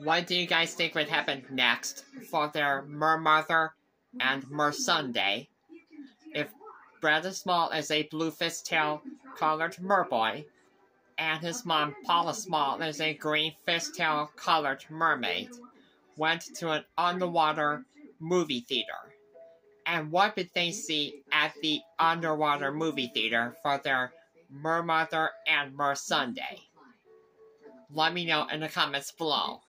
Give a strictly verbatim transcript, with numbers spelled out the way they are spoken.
What do you guys think would happen next for their mermother and merson day if Brendon Small is a blue fishtail colored merboy and his mom Paula Small is a green fishtail colored mermaid went to an underwater movie theater? And what did they see at the underwater movie theater for their mermother and merson day? Let me know in the comments below.